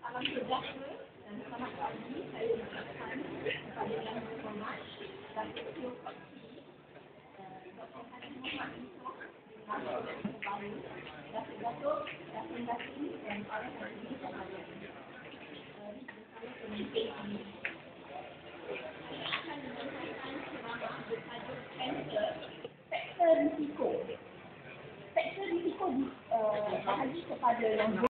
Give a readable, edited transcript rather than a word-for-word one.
Salam sejahtera dan selamat pagi. Saya ucapkan kepada Yang Berhormat Datuk Ketua Parti Dr. Haji Muhammad Yusof dengan baru Datuk-Datuk, Datin-Datin dan para hadirin yang hadir. Bersama pemimpin ini. Saya akan menyampaikan ceramah bertajuk faktor risiko. Faktor risiko bahagia kepada yang